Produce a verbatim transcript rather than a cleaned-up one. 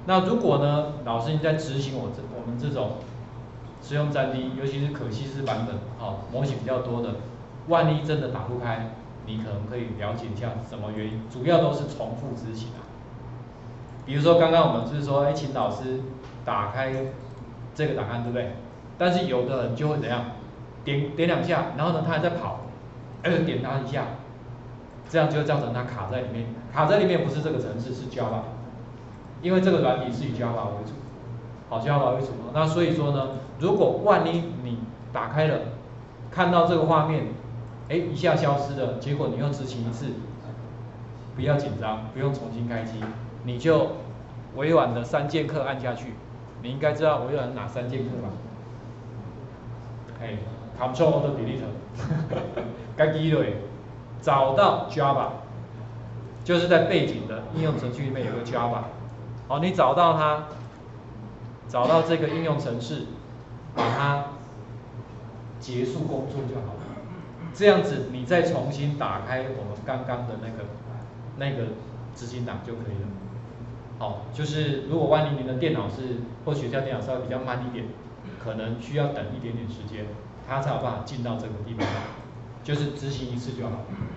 那如果呢，老师你在执行我这我们这种使用三 D， 尤其是可稀释版本，哦，模型比较多的，万一真的打不开，你可能可以了解一下什么原因，主要都是重复执行啊。比如说刚刚我们就是说，哎，请老师打开这个档案，对不对？但是有的人就会怎样，点点两下，然后呢他还在跑，哎，点他一下，这样就会造成他卡在里面，卡在里面不是这个程式，是 Java， 因为这个软体是以 Java 为主，好 Java 为主。那所以说呢，如果万一你打开了，看到这个画面，哎，一下消失了，结果你又执行一次，不要紧张，不用重新开机，你就委婉的三剑客按下去，你应该知道委婉哪三剑客吧？哎 ，Control Alt Delete， 该记了，找到 Java， 就是在背景的应用程序里面有个 Java， 好，你找到它，找到这个应用程式，把它结束工作就好了。这样子你再重新打开我们刚刚的那个那个执行档就可以了。好，就是如果万一您的电脑是或学校电脑稍微比较慢一点，可能需要等一点点时间，它才有办法进到这个地方，就是执行一次就好。